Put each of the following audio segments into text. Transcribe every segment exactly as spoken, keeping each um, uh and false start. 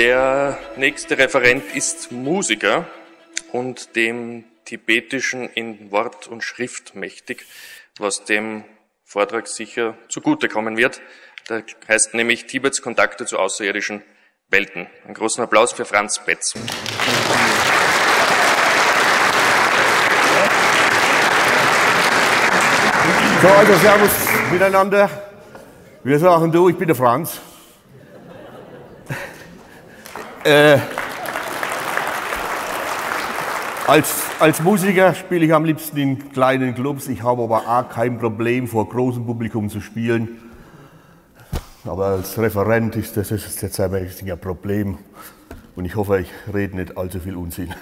Der nächste Referent ist Musiker und dem Tibetischen in Wort und Schrift mächtig, was dem Vortrag sicher zugutekommen wird. Der heißt nämlich Tibets Kontakte zu außerirdischen Welten. Einen großen Applaus für Franz Betz. So, also servus miteinander. Wir sagen du, ich bin der Franz. Äh, als, als Musiker spiele ich am liebsten in kleinen Clubs. Ich habe aber auch kein Problem, vor großem Publikum zu spielen. Aber als Referent ist das jetzt ein Problem. Und ich hoffe, ich rede nicht allzu viel Unsinn.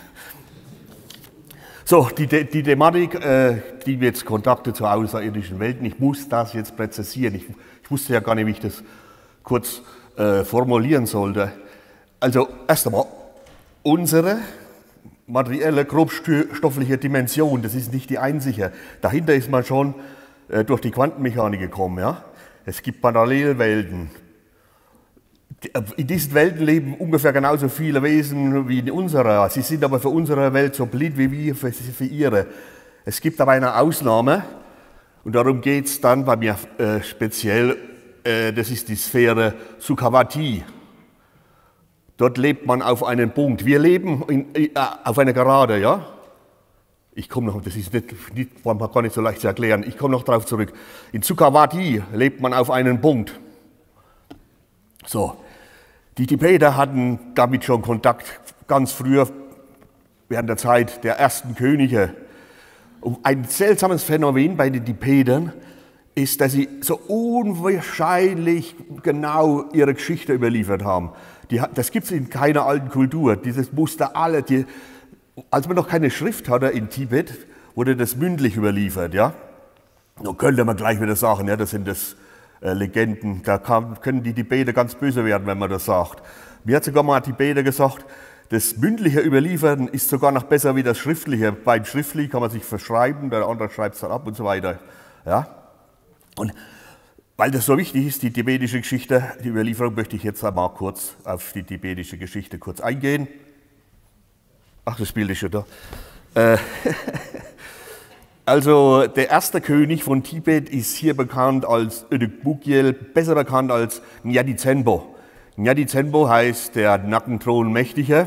So, die, die Thematik, äh, die jetzt Kontakte zu außerirdischen Welten, ich muss das jetzt präzisieren. Ich, ich wusste ja gar nicht, wie ich das kurz äh, formulieren sollte. Also, erst einmal, unsere materielle, grobstoffliche Dimension, das ist nicht die einzige. Dahinter ist man schon äh, durch die Quantenmechanik gekommen. Ja? Es gibt Parallelwelten. In diesen Welten leben ungefähr genauso viele Wesen wie in unserer. Sie sind aber für unsere Welt so blind wie wir für, für ihre. Es gibt aber eine Ausnahme und darum geht es dann bei mir äh, speziell, äh, das ist die Sphäre Sukhavati. Dort lebt man auf einen Punkt. Wir leben in, äh, auf einer Gerade, ja? Ich komme noch, das ist nicht, nicht, war gar nicht so leicht zu erklären, ich komme noch darauf zurück. In Sukhavati lebt man auf einen Punkt. So, die Tibeter hatten damit schon Kontakt ganz früher, während der Zeit der ersten Könige. Und ein seltsames Phänomen bei den Tibetern ist, dass sie so unwahrscheinlich genau ihre Geschichte überliefert haben. Die, das gibt es in keiner alten Kultur, dieses Muster alle. Die, als man noch keine Schrift hatte in Tibet, wurde das mündlich überliefert. Ja? Da könnte man gleich wieder sagen, ja, das sind das äh, Legenden, da kann, können die Tibeter ganz böse werden, wenn man das sagt. Mir hat sogar mal ein Tibeter gesagt, das mündliche Überliefern ist sogar noch besser wie das schriftliche. Beim schriftlichen kann man sich verschreiben, der andere schreibt es dann ab und so weiter. Ja? Und weil das so wichtig ist, die tibetische Geschichte, die Überlieferung, möchte ich jetzt einmal kurz auf die tibetische Geschichte kurz eingehen. Ach, das Bild ist schon da. Äh, also der erste König von Tibet ist hier bekannt als Ödük Bugyel, besser bekannt als Nyadi Tsenpo. Nyadi Tsenpo heißt der Nackenthron Mächtige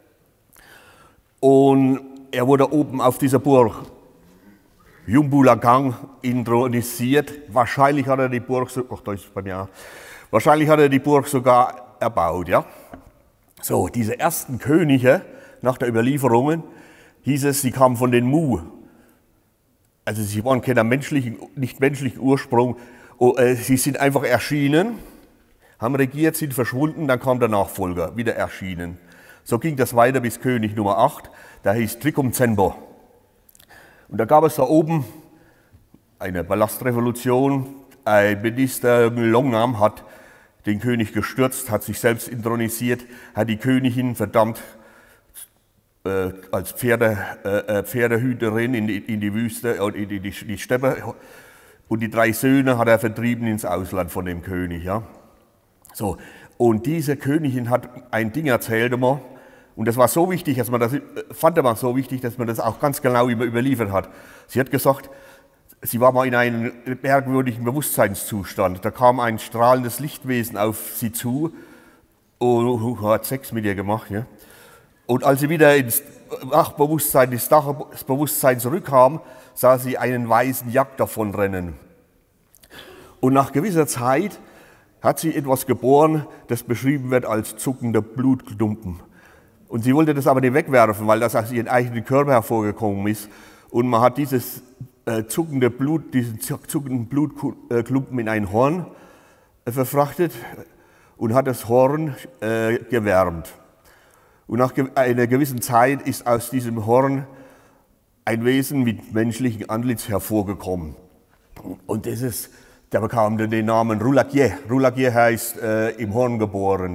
und er wurde oben auf dieser Burg Yumbulagang intronisiert. Wahrscheinlich hat er die Burg, ach, da ist bei mir, wahrscheinlich hat er die Burg sogar erbaut. Ja? So, diese ersten Könige nach der Überlieferungen hieß es, sie kamen von den Mu. Also sie waren keiner menschlichen, nicht menschlichen Ursprung. Oh, äh, sie sind einfach erschienen, haben regiert, sind verschwunden, dann kam der Nachfolger, wieder erschienen. So ging das weiter bis König Nummer acht, der hieß Trikum Tsenpo. Und da gab es da oben eine Ballastrevolution. Ein Minister Longnam hat den König gestürzt, hat sich selbst intronisiert, hat die Königin verdammt äh, als Pferde, äh, Pferdehüterin in die, in die Wüste, äh, in die, die, die Steppe. Und die drei Söhne hat er vertrieben ins Ausland von dem König. Ja? So. Und diese Königin hat ein Ding erzählt immer. Und das war so wichtig, dass man das, fand man so wichtig, dass man das auch ganz genau überliefert hat. Sie hat gesagt, sie war mal in einem merkwürdigen Bewusstseinszustand. Da kam ein strahlendes Lichtwesen auf sie zu und hat Sex mit ihr gemacht. Ja. Und als sie wieder ins Wachbewusstsein, ins Bewusstsein zurückkam, sah sie einen weißen Yak davonrennen. Und nach gewisser Zeit hat sie etwas geboren, das beschrieben wird als zuckender Blutklumpen. Und sie wollte das aber nicht wegwerfen, weil das aus ihrem eigenen Körper hervorgekommen ist. Und man hat dieses äh, zuckende Blut, diesen zuckenden Blutklumpen in ein Horn äh, verfrachtet und hat das Horn äh, gewärmt. Und nach ge einer gewissen Zeit ist aus diesem Horn ein Wesen mit menschlichem Antlitz hervorgekommen. Und das ist, der bekam den Namen Rulagye. Rulagye heißt äh, im Horn geboren.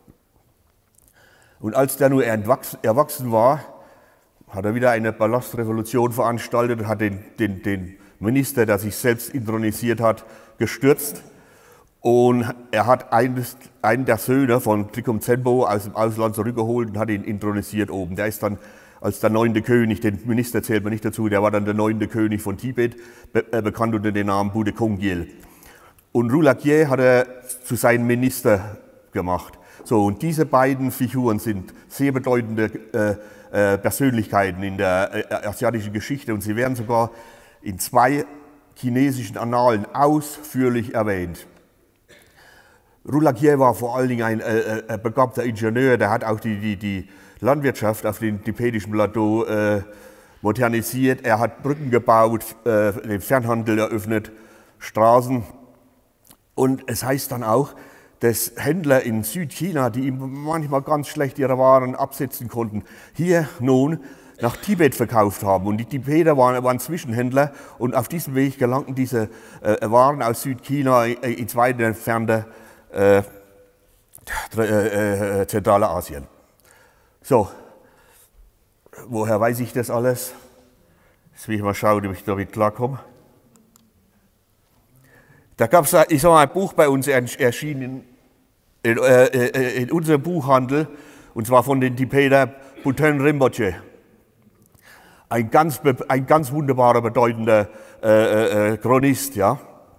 Und als der nur erwachsen war, hat er wieder eine Ballastrevolution veranstaltet und hat den, den, den Minister, der sich selbst intronisiert hat, gestürzt. Und er hat eines, einen der Söhne von Tecumseh aus dem Ausland zurückgeholt und hat ihn intronisiert oben. Der ist dann als der neunte König, den Minister zählt man nicht dazu, der war dann der neunte König von Tibet, be äh, bekannt unter dem Namen Bouddha Kongyel. Und Rulakier hat er zu seinem Minister gemacht. So, und diese beiden Figuren sind sehr bedeutende äh, äh, Persönlichkeiten in der äh, asiatischen Geschichte und sie werden sogar in zwei chinesischen Annalen ausführlich erwähnt. Rulakier war vor allen Dingen ein äh, äh, begabter Ingenieur, der hat auch die, die, die Landwirtschaft auf dem tibetischen Plateau äh, modernisiert. Er hat Brücken gebaut, äh, den Fernhandel eröffnet, Straßen. Und es heißt dann auch, dass Händler in Südchina, die manchmal ganz schlecht ihre Waren absetzen konnten, hier nun nach Tibet verkauft haben. Und die Tibeter waren, waren Zwischenhändler und auf diesem Weg gelangten diese äh, Waren aus Südchina ins weit entfernte äh, äh, äh, zentrale Asien. So, woher weiß ich das alles? Jetzt will ich mal schauen, ob ich damit klarkomme. Da gab es, ich sag mal, ein Buch bei uns erschienen in, äh, in unserem Buchhandel, und zwar von den Tibeter Bhutan Rinpoche. Ein ganz, ein ganz wunderbarer, bedeutender äh, äh, Chronist, ja.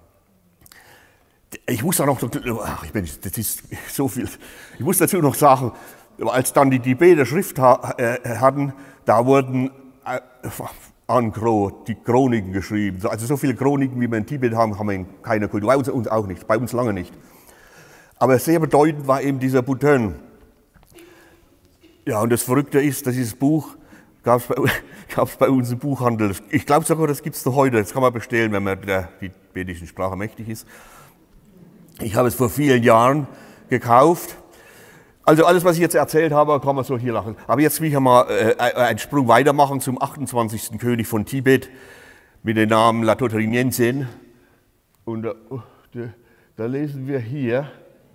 Ich muss da noch, ach, ich bin, das ist so viel. Ich muss dazu noch sagen, als dann die Tibeter Schrift hatten, da wurden en gros die Chroniken geschrieben. Also so viele Chroniken, wie wir in Tibet haben, haben wir in keiner Kultur. Bei uns, uns auch nicht, bei uns lange nicht. Aber sehr bedeutend war eben dieser Bhutan. Ja, und das Verrückte ist, dass dieses Buch gab es bei, gab's bei uns im Buchhandel. Ich glaube sogar, das gibt es noch heute. Das kann man bestellen, wenn man mit der tibetischen Sprache mächtig ist. Ich habe es vor vielen Jahren gekauft. Also alles, was ich jetzt erzählt habe, kann man so hier lachen. Aber jetzt will ich mal äh, einen Sprung weitermachen zum achtundzwanzigsten König von Tibet mit dem Namen Latotri Nyingsen. Und da, da, da lesen wir hier,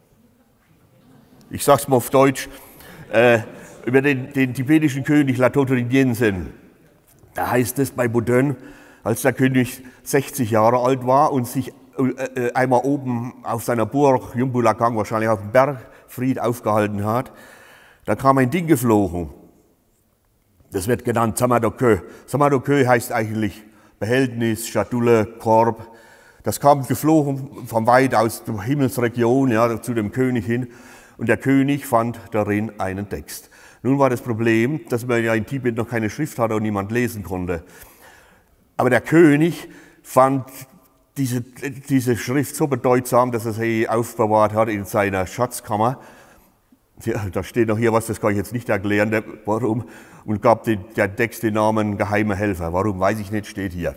ich sage es mal auf Deutsch, äh, über den, den tibetischen König Latotri Nyingsen. Da heißt es bei Bhutan, als der König sechzig Jahre alt war und sich äh, einmal oben auf seiner Burg, Yumbulakang, wahrscheinlich auf dem Berg, Fried aufgehalten hat, da kam ein Ding geflogen. Das wird genannt Samadokö. Samadokö heißt eigentlich Behältnis, Schatulle, Korb. Das kam geflogen von weit aus der Himmelsregion, ja, zu dem König hin. Und der König fand darin einen Text. Nun war das Problem, dass man ja in Tibet noch keine Schrift hatte und niemand lesen konnte. Aber der König fand Diese, diese Schrift so bedeutsam, dass er sie aufbewahrt hat in seiner Schatzkammer. Da steht noch hier was, das kann ich jetzt nicht erklären, warum, und gab den, der Text den Namen Geheimer Helfer. Warum, weiß ich nicht, steht hier.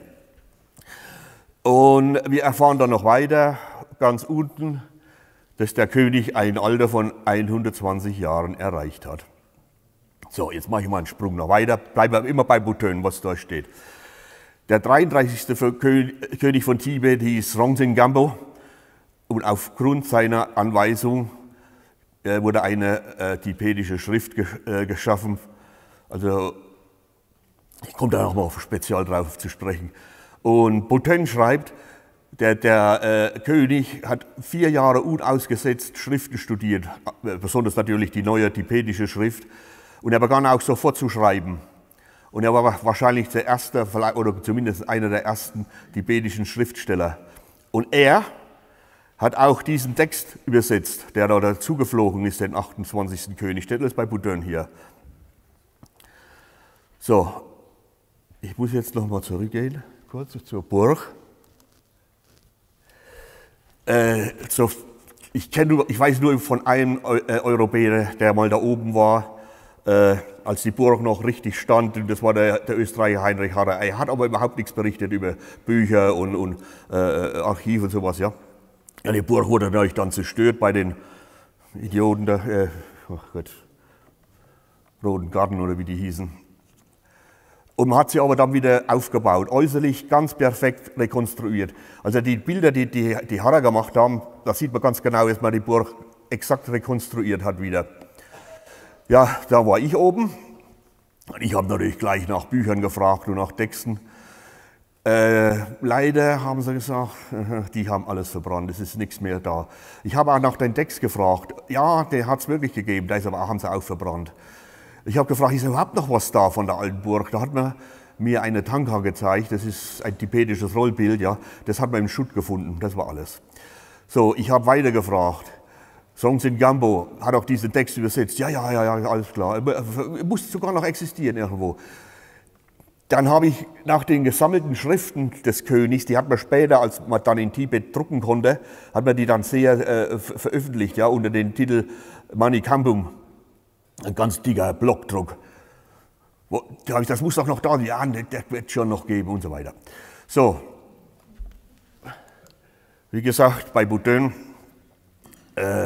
Und wir erfahren dann noch weiter, ganz unten, dass der König ein Alter von hundertzwanzig Jahren erreicht hat. So, jetzt mache ich mal einen Sprung noch weiter, bleiben wir immer bei Bhutan, was da steht. Der dreiunddreißigste König von Tibet hieß Rongzin Gampo und aufgrund seiner Anweisung äh, wurde eine äh, tibetische Schrift ge äh, geschaffen. Also ich komme da nochmal speziell drauf zu sprechen. Und Bhutan schreibt, der, der äh, König hat vier Jahre unausgesetzt Schriften studiert, äh, besonders natürlich die neue tibetische Schrift, und er begann auch sofort zu schreiben. Und er war wahrscheinlich der erste, oder zumindest einer der ersten tibetischen Schriftsteller. Und er hat auch diesen Text übersetzt, der da dazugeflogen ist, den achtundzwanzigsten König. Steht das bei Bhutan hier. So, ich muss jetzt nochmal zurückgehen, kurz zur Burg. Äh, so, ich, kenn, ich weiß nur von einem Europäer, der mal da oben war, Äh, als die Burg noch richtig stand, und das war der, der Österreicher Heinrich Harrer. Er hat aber überhaupt nichts berichtet über Bücher und, und äh, Archive und sowas. Ja. Ja, die Burg wurde natürlich dann zerstört bei den Idioten der äh, oh Gott, Roten Garten oder wie die hießen. Und man hat sie aber dann wieder aufgebaut, äußerlich ganz perfekt rekonstruiert. Also die Bilder, die die, die Harrer gemacht haben, da sieht man ganz genau, dass man die Burg exakt rekonstruiert hat wieder. Ja, da war ich oben und ich habe natürlich gleich nach Büchern gefragt und nach Texten. Äh, leider haben sie gesagt, die haben alles verbrannt, es ist nichts mehr da. Ich habe auch nach den Text gefragt. Ja, der hat es wirklich gegeben, da ist aber auch, haben sie auch verbrannt. Ich habe gefragt, ist überhaupt noch was da von der alten Burg? Da hat man mir eine Tanka gezeigt, das ist ein tibetisches Rollbild, ja, das hat man im Schutt gefunden, das war alles. So, ich habe weiter gefragt. Songtsen Gampo hat auch diesen Text übersetzt. Ja, ja, ja, ja, alles klar. Muss sogar noch existieren irgendwo. Dann habe ich nach den gesammelten Schriften des Königs, die hat man später, als man dann in Tibet drucken konnte, hat man die dann sehr äh, veröffentlicht, ja, unter dem Titel Manikampum. Ein ganz dicker Blockdruck. Wo, da habe ich, das muss doch noch da sein. Ja, das wird schon noch geben und so weiter. So, wie gesagt, bei Boutin, äh,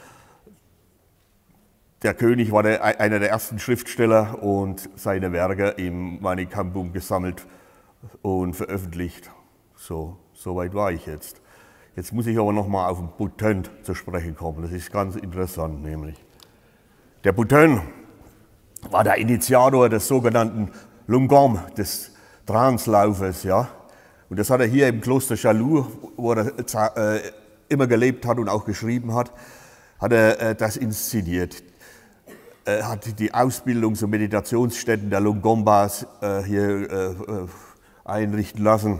der König war der, einer der ersten Schriftsteller und seine Werke im Manikampum gesammelt und veröffentlicht. So, so weit war ich jetzt. Jetzt muss ich aber noch mal auf den Boutin zu sprechen kommen. Das ist ganz interessant, nämlich. Der Boutin war der Initiator des sogenannten Lungom, des Translaufes, ja. Und das hat er hier im Kloster Chalou, wo er äh, immer gelebt hat und auch geschrieben hat, hat er äh, das inszeniert. Er hat die Ausbildungs- und Meditationsstätten der Lungombas äh, hier äh, einrichten lassen.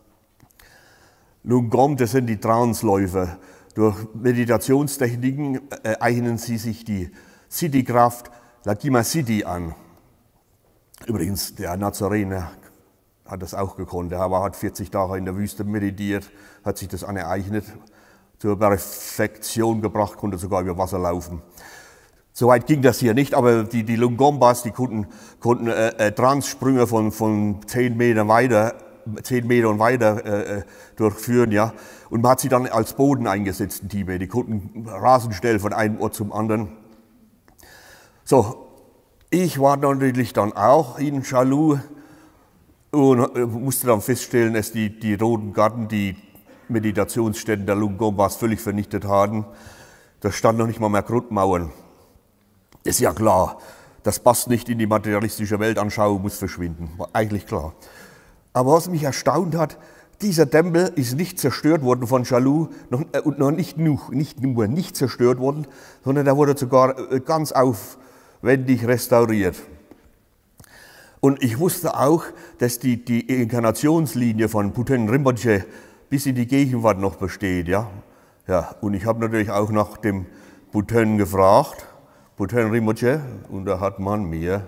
Lungom, das sind die Transläufe. Durch Meditationstechniken äh, eignen sie sich die Siddhi-Kraft Lakima Siddhi an. Übrigens, der Nazarener hat das auch gekonnt. Er hat vierzig Tage in der Wüste meditiert, hat sich das aneignet, zur Perfektion gebracht, konnte sogar über Wasser laufen. Soweit ging das hier nicht, aber die, die Lungombas, die konnten, konnten äh, Transsprünge von, von zehn Metern weiter, zehn Meter und weiter äh, durchführen, ja. Und man hat sie dann als Boden eingesetzt in Tibet. Die konnten rasend schnell von einem Ort zum anderen. So, ich war natürlich dann auch in Chalou und musste dann feststellen, dass die, die Roten Garten, die Meditationsstätten der Lungombas völlig vernichtet haben. Da stand noch nicht mal mehr Grundmauern. Ist ja klar, das passt nicht in die materialistische Weltanschauung, muss verschwinden, war eigentlich klar. Aber was mich erstaunt hat, dieser Tempel ist nicht zerstört worden von Chalou noch, äh, und noch nicht nur, nicht nur nicht zerstört worden, sondern der wurde sogar äh, ganz aufwendig restauriert. Und ich wusste auch, dass die, die Inkarnationslinie von Boutin Rinpoche bis in die Gegenwart noch besteht. Ja? Ja, und ich habe natürlich auch nach dem Boutin gefragt, Boutin Rinpoche, und da hat man mir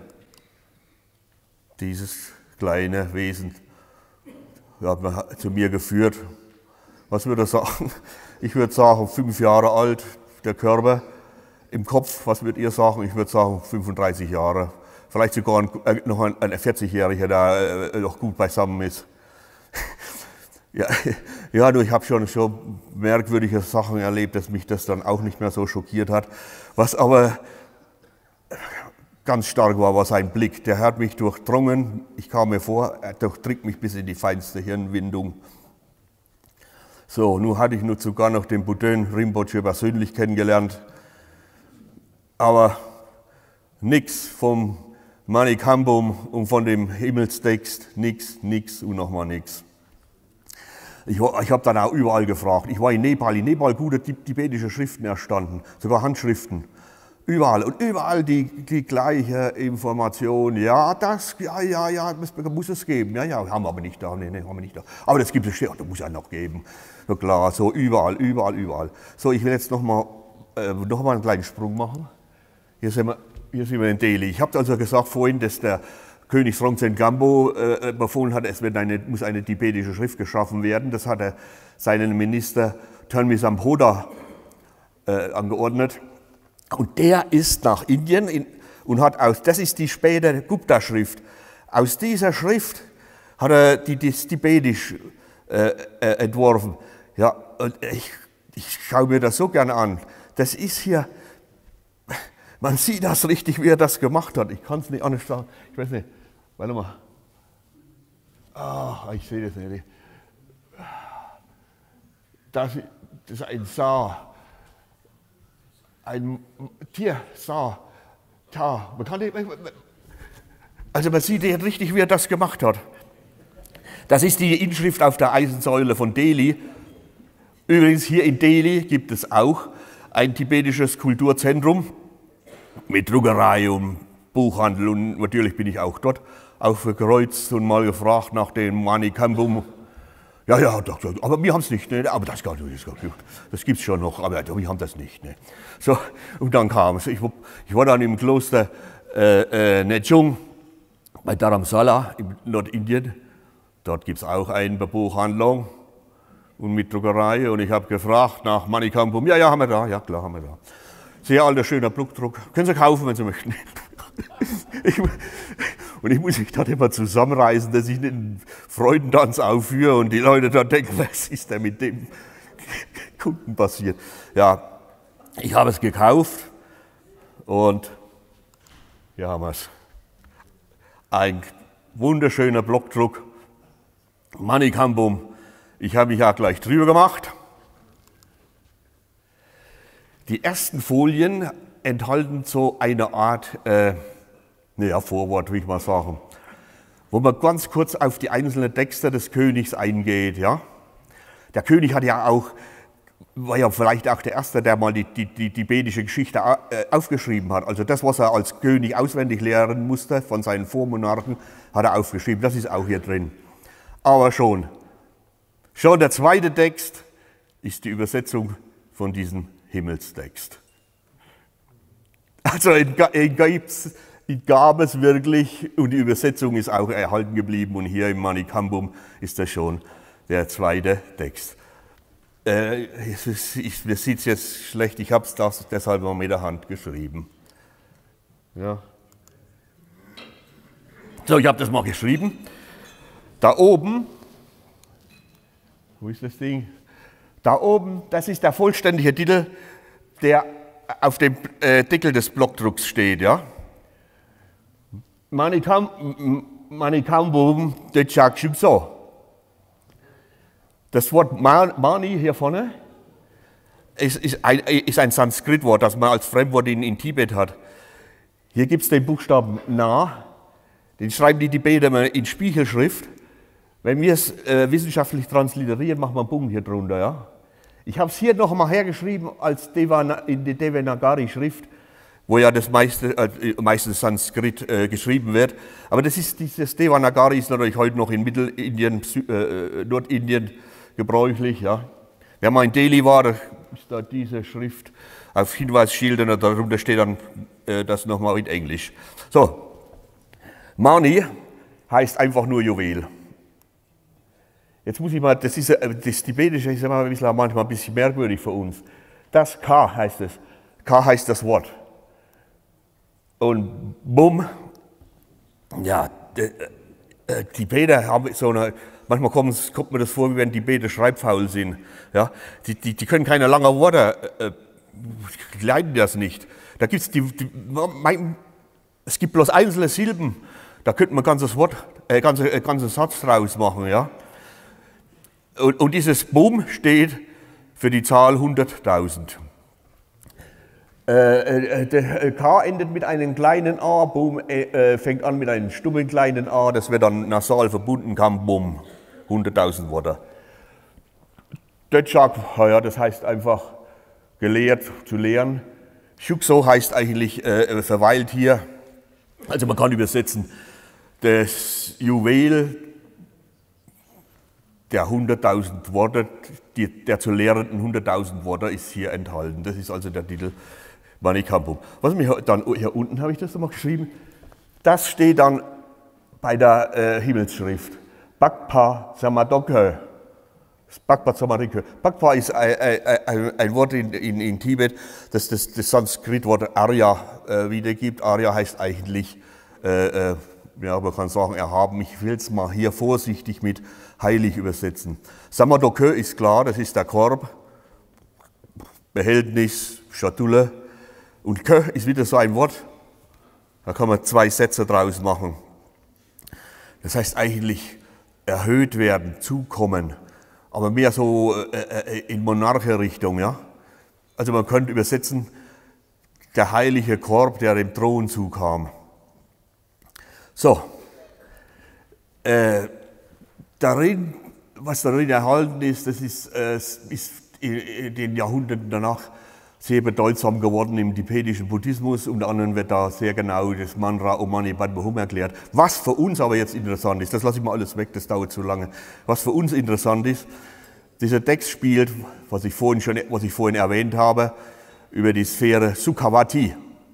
dieses kleine Wesen hat man zu mir geführt. Was würde er sagen? Ich würde sagen, fünf Jahre alt, der Körper. Im Kopf, was würdet ihr sagen? Ich würde sagen, fünfunddreißig Jahre. Vielleicht sogar ein, äh, noch ein, ein vierzigjähriger, der äh, noch gut beisammen ist. ja, ja, du, ich habe schon, schon merkwürdige Sachen erlebt, dass mich das dann auch nicht mehr so schockiert hat. Was aber ganz stark war, war sein Blick. Der hat mich durchdrungen. Ich kam mir vor, er durchdringt mich bis in die feinste Hirnwindung. So, nun hatte ich nur sogar noch den Boutin Rinpoche persönlich kennengelernt. Aber nichts vom Manikampum und von dem Himmelstext, nichts, nichts und nochmal nichts. Ich, ich habe dann auch überall gefragt. Ich war in Nepal, in Nepal gute tibetische Schriften erstanden, sogar Handschriften. Überall und überall die, die gleiche Information. Ja, das, ja, ja, ja, das muss es geben. Ja, ja, haben wir aber nicht da. Nee, nee, haben wir nicht da. Aber das gibt es schon, das muss ja noch geben. So klar, so überall, überall, überall. So, ich will jetzt nochmal äh, noch mal einen kleinen Sprung machen. Hier sind wir, hier sind wir in Delhi. Ich habe also gesagt vorhin, dass der König Songtsen Gampo äh, befohlen hat, es wird eine, muss eine tibetische Schrift geschaffen werden. Das hat er seinen Minister Thönmi Sampoda äh, angeordnet. Und der ist nach Indien in, und hat aus, das ist die spätere Gupta-Schrift, aus dieser Schrift hat er die, die Tibetisch äh, äh, entworfen. Ja, und ich, ich schaue mir das so gerne an. Das ist hier, man sieht das richtig, wie er das gemacht hat. Ich kann es nicht anders sagen. Ich weiß nicht, warte mal. Ah, ich sehe das nicht. Das, das ist ein Saar. Ein Tier, Saar, Ta. Man kann nicht, also man sieht richtig, wie er das gemacht hat. Das ist die Inschrift auf der Eisensäule von Delhi. Übrigens hier in Delhi gibt es auch ein tibetisches Kulturzentrum mit Druckerei und Buchhandel und natürlich bin ich auch dort aufgekreuzt und mal gefragt nach dem Manikambum. Ja, ja, doch, aber wir haben es nicht, ne? Aber das, das, das gibt es schon noch, aber wir haben das nicht. Ne? So, und dann kam es. Ich, ich war dann im Kloster äh, äh, Nejung bei Dharamsala in Nordindien. Dort gibt es auch eine Buchhandlung und mit Druckerei. Und ich habe gefragt nach Manikambum. Ja, ja, haben wir da. Ja, klar, haben wir da. Sehr alter, schöner Buchdruck. Können Sie kaufen, wenn Sie möchten. Ich, und ich muss mich dann immer zusammenreißen, dass ich einen Freudentanz aufführe und die Leute dann denken, was ist denn mit dem Kunden passiert? Ja, ich habe es gekauft und hier haben wir es. Ein wunderschöner Blockdruck, Manikambum. Ich habe mich ja gleich drüber gemacht. Die ersten Folien enthalten so eine Art, äh, naja, Vorwort, will ich mal sagen, wo man ganz kurz auf die einzelnen Texte des Königs eingeht. Ja? Der König hat ja auch, war ja vielleicht auch der Erste, der mal die, die, die tibetische Geschichte aufgeschrieben hat. Also das, was er als König auswendig lernen musste von seinen Vormonarchen, hat er aufgeschrieben. Das ist auch hier drin. Aber schon, schon der zweite Text ist die Übersetzung von diesem Himmelstext. Also ihn gab es wirklich und die Übersetzung ist auch erhalten geblieben und hier im Manikambum ist das schon der zweite Text. Äh, es ist, ich, mir sieht es jetzt schlecht, ich habe es deshalb mal mit der Hand geschrieben. Ja. So, ich habe das mal geschrieben. Da oben, wo ist das Ding? Da oben, das ist der vollständige Titel, der auf dem äh, Deckel des Blockdrucks steht. Ja? Manikambum Dechakshimso. Das Wort Mani hier vorne ist, ist, ein, ist ein Sanskritwort, das man als Fremdwort in, in Tibet hat. Hier gibt es den Buchstaben Na, den schreiben die Tibeter in Spiegelschrift. Wenn wir es äh, wissenschaftlich transliterieren, machen wir einen Punkt hier drunter. Ja? Ich habe es hier noch einmal hergeschrieben als Devana, in der Devanagari-Schrift, wo ja das meiste, äh, meistens Sanskrit äh, geschrieben wird. Aber das ist, dieses Devanagari ist natürlich heute noch in Mittelindien, äh, Nordindien gebräuchlich. Ja. Wenn man in Delhi war, da ist da diese Schrift auf Hinweisschildern und darunter steht dann äh, das nochmal in Englisch. So, Mani heißt einfach nur Juwel. Jetzt muss ich mal, das, ist, das Tibetische ist immer ein bisschen, manchmal ein bisschen merkwürdig für uns. Das K heißt es. K heißt das Wort. Und Bum, ja, die, äh, Tibeter haben so eine, manchmal kommt, kommt mir das vor, wie wenn Tibeter schreibfaul sind. Ja? Die, die, die können keine langen Worte, äh, die leiden das nicht. Da gibt's die, die, mein, es gibt bloß einzelne Silben, da könnte man ein ganzes Wort, äh, ganze, äh, ganzen Satz draus machen. Ja? Und, und dieses Bum steht für die Zahl hunderttausend. Äh, äh, der K endet mit einem kleinen A, Bum äh, fängt an mit einem stummen kleinen A, das wird dann nasal verbunden, kam Bum, hunderttausend Worte. Dechak, ja, das heißt einfach gelehrt, zu lehren. Shukso heißt eigentlich äh, verweilt hier, also man kann übersetzen, das Juwel der hunderttausend Worte, die, der zu lehrenden hunderttausend Worte ist hier enthalten. Das ist also der Titel Manikambum. Was mir dann hier unten habe ich das nochmal geschrieben. Das steht dann bei der äh, Himmelsschrift. Bakpa Samadokhe. Bakpa Samadokhe. Bakpa ist ein, ein, ein Wort in, in, in Tibet, das das, das Sanskritwort Arya äh, wiedergibt. Arya heißt eigentlich, äh, äh, ja, man kann sagen, erhaben. Ich will es mal hier vorsichtig mit heilig übersetzen. Samadokhe ist klar, das ist der Korb, Behältnis, Schatulle. Und Kö ist wieder so ein Wort, da kann man zwei Sätze draus machen. Das heißt eigentlich erhöht werden, zukommen, aber mehr so äh, in Monarche-Richtung. Ja? Also man könnte übersetzen, der heilige Korb, der dem Thron zukam. So, äh, darin, was darin erhalten ist, das ist, äh, ist in den Jahrhunderten danach sehr bedeutsam geworden im tibetischen Buddhismus. Unter anderem wird da sehr genau das Mantra Om Mani Padme Hum erklärt. Was für uns aber jetzt interessant ist, das lasse ich mal alles weg, das dauert zu lange. Was für uns interessant ist, dieser Text spielt, was ich vorhin schon, was ich vorhin erwähnt habe, über die Sphäre Sukhavati.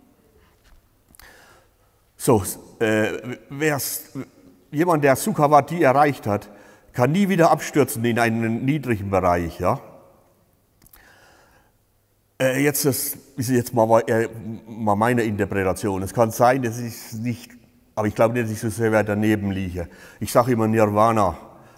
So, äh, jemand, der Sukhavati erreicht hat, kann nie wieder abstürzen in einen niedrigen Bereich. Ja? Äh, jetzt das ist jetzt mal, äh, mal meine Interpretation. Es kann sein, dass ich nicht, aber ich glaube nicht, dass ich so sehr daneben liege. Ich sage immer Nirvana.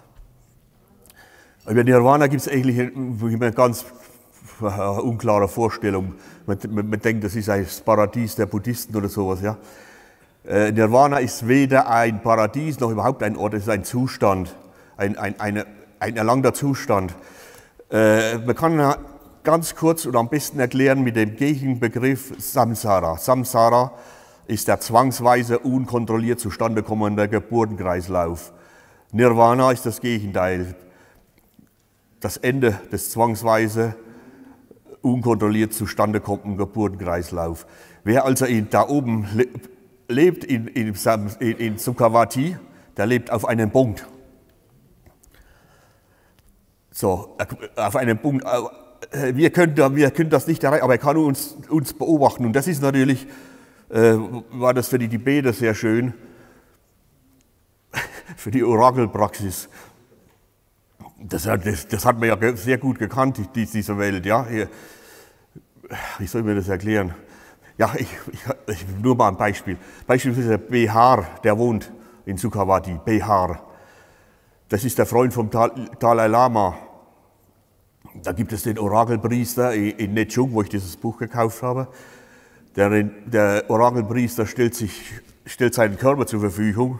Über Nirvana gibt es eigentlich eine ganz äh, unklare Vorstellung. Man, man, man denkt, das ist das Paradies der Buddhisten oder sowas. Ja? Äh, Nirvana ist weder ein Paradies noch überhaupt ein Ort, es ist ein Zustand, ein, ein, eine, ein erlangter Zustand. Äh, man kann ganz kurz oder am besten erklären mit dem Gegenbegriff Samsara. Samsara ist der zwangsweise unkontrolliert zustande kommende Geburtenkreislauf. Nirvana ist das Gegenteil. Das Ende des zwangsweise unkontrolliert zustande kommenden Geburtenkreislauf. Wer also in, da oben le lebt in, in, in, in Sukhavati, der lebt auf einem Punkt. So, auf einem Punkt. Wir können, wir können das nicht erreichen, aber er kann uns, uns beobachten. Und das ist natürlich, äh, war das für die Tibeter sehr schön, für die Orakelpraxis. Das, das, das hat man ja sehr gut gekannt, diese Welt. Ja? Hier, wie soll ich mir das erklären? Ja, ich, ich, ich, nur mal ein Beispiel. Beispielsweise Behar, der wohnt in Sukhavati. Behar. Das ist der Freund vom Dalai Lama. Da gibt es den Orakelpriester in Nechung, wo ich dieses Buch gekauft habe. Der, der Orakelpriester stellt, sich, stellt seinen Körper zur Verfügung.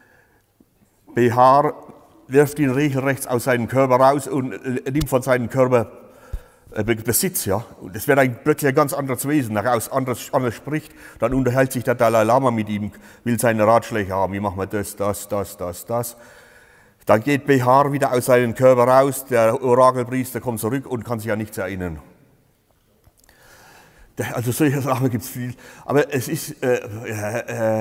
Behar wirft ihn regelrecht aus seinem Körper raus und nimmt von seinem Körper Besitz. Ja? Und es wird ein, plötzlich ein ganz anderes Wesen, der aus anders, anders spricht. Dann unterhält sich der Dalai Lama mit ihm, will seine Ratschläge haben. Wie machen wir das, das, das, das, das. Dann geht Behar wieder aus seinem Körper raus, der Orakelpriester kommt zurück und kann sich an nichts erinnern. Also solche Sachen gibt es viel. Aber es ist, äh, äh, äh,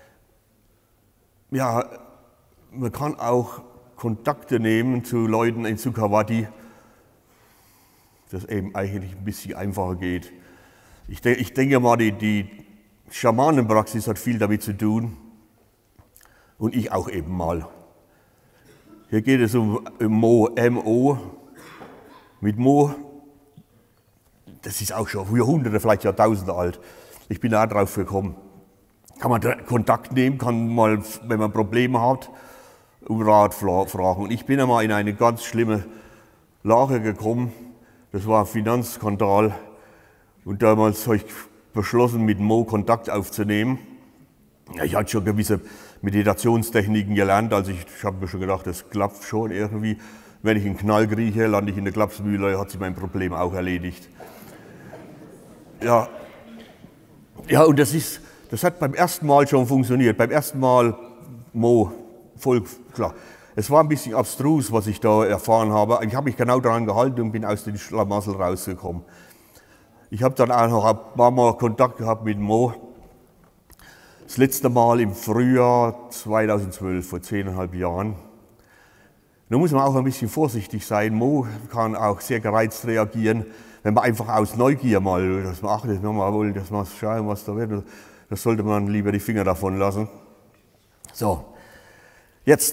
ja, man kann auch Kontakte nehmen zu Leuten in Sukhavati, das eben eigentlich ein bisschen einfacher geht. Ich, de ich denke mal, die, die Schamanenpraxis hat viel damit zu tun und ich auch eben mal. Hier geht es um, um Mo, M O. Mit Mo, das ist auch schon Jahrhunderte, vielleicht Jahrtausende alt. Ich bin da drauf gekommen. Kann man Kontakt nehmen, kann mal, wenn man Probleme hat, um Rat fragen. Und ich bin einmal in eine ganz schlimme Lage gekommen. Das war ein Finanzskandal. Und damals habe ich beschlossen, mit Mo Kontakt aufzunehmen. Ja, ich hatte schon gewisse Meditationstechniken gelernt, also ich, ich habe mir schon gedacht, das klappt schon irgendwie. Wenn ich einen Knall kriege, lande ich in der Klapsmühle, hat sich mein Problem auch erledigt. Ja, ja und das, ist, das hat beim ersten Mal schon funktioniert. Beim ersten Mal Mo, voll klar. Es war ein bisschen abstrus, was ich da erfahren habe. Ich habe mich genau daran gehalten und bin aus den Schlamassel rausgekommen. Ich habe dann auch noch ein paar Mal Kontakt gehabt mit Mo. Das letzte Mal im Frühjahr zweitausendzwölf, vor zehneinhalb Jahren. Da muss man auch ein bisschen vorsichtig sein. Mo kann auch sehr gereizt reagieren, wenn man einfach aus Neugier mal, dass man achtet, wenn man will, dass man schauen, was da wird. Das sollte man lieber die Finger davon lassen. So, jetzt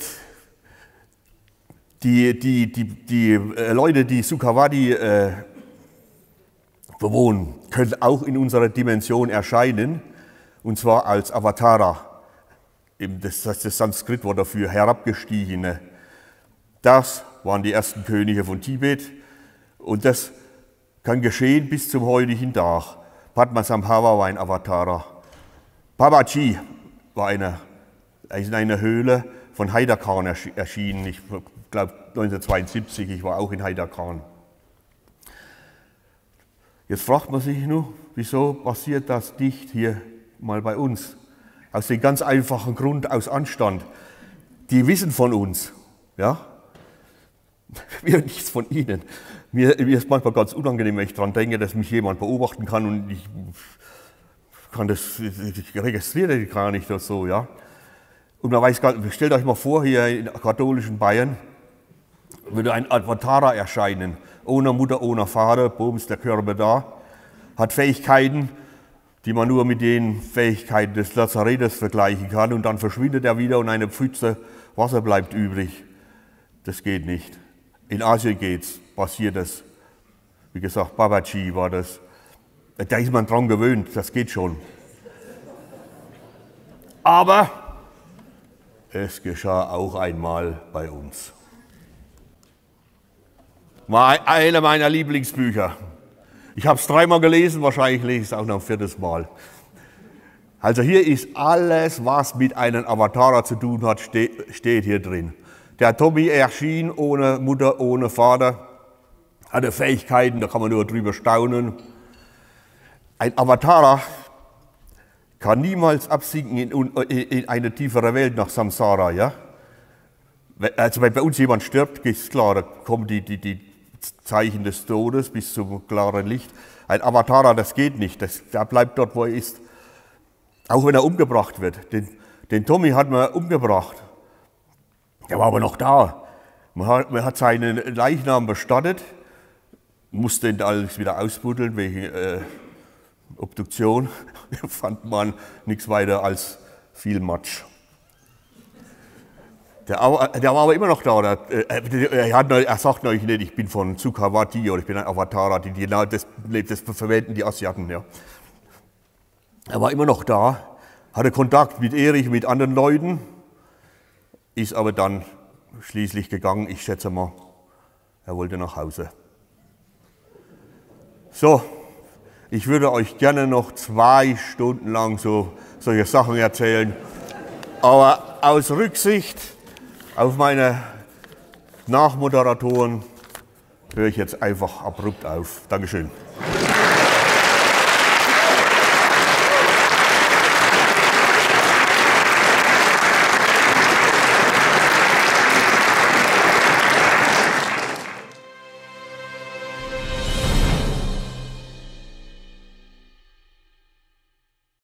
die, die, die, die äh, Leute, die Sukhavati äh, bewohnen, können auch in unserer Dimension erscheinen. Und zwar als Avatara, das heißt das Sanskritwort dafür, Herabgestiegene. Das waren die ersten Könige von Tibet und das kann geschehen bis zum heutigen Tag. Padmasambhava war ein Avatara. Babaji war eine, ist in einer Höhle von Haida Khan erschienen, ich glaube neunzehnhundertzweiundsiebzig, ich war auch in Haida Khan. Jetzt fragt man sich nur, wieso passiert das nicht hier mal bei uns? Aus dem ganz einfachen Grund, aus Anstand. Die wissen von uns. Ja? Mir nichts von Ihnen. Mir, mir ist manchmal ganz unangenehm, wenn ich daran denke, dass mich jemand beobachten kann und ich kann das, ich registriere das gar nicht das so, ja. Und man weiß gar nicht, stellt euch mal vor, hier in katholischen Bayern würde ein Avatara erscheinen, ohne Mutter, ohne Vater, bums, der Körper da, hat Fähigkeiten, die man nur mit den Fähigkeiten des Lazaretes vergleichen kann und dann verschwindet er wieder und eine Pfütze Wasser bleibt übrig. Das geht nicht. In Asien geht's, passiert das. Wie gesagt, Babaji war das. Da ist man dran gewöhnt, das geht schon. Aber es geschah auch einmal bei uns. War einer meiner Lieblingsbücher. Ich habe es dreimal gelesen, wahrscheinlich lese ich es auch noch ein viertes Mal. Also hier ist alles, was mit einem Avatara zu tun hat, steht, steht hier drin. Der Tommy erschien ohne Mutter, ohne Vater, hatte Fähigkeiten, da kann man nur drüber staunen. Ein Avatara kann niemals absinken in, in eine tiefere Welt nach Samsara. Ja? Also wenn bei uns jemand stirbt, ist klar, da kommen die, die, die Zeichen des Todes bis zum klaren Licht. Ein Avatara, das geht nicht, das, der bleibt dort, wo er ist. Auch wenn er umgebracht wird. Den, den Tommy hat man umgebracht. Der war aber noch da. Man hat, man hat seinen Leichnam bestattet, musste ihn alles wieder ausbuddeln wegen äh, Obduktion. Da fand man nichts weiter als viel Matsch. Der, der war aber immer noch da. Der, er, hat, er sagt neulich nicht, ich bin von Sukhavati oder ich bin ein Avatara. Die, die, das, das verwenden die Asiaten. Ja. Er war immer noch da, hatte Kontakt mit Erich, mit anderen Leuten, ist aber dann schließlich gegangen. Ich schätze mal, er wollte nach Hause. So, ich würde euch gerne noch zwei Stunden lang so solche Sachen erzählen, aber aus Rücksicht auf meine Nachmoderatoren höre ich jetzt einfach abrupt auf. Dankeschön.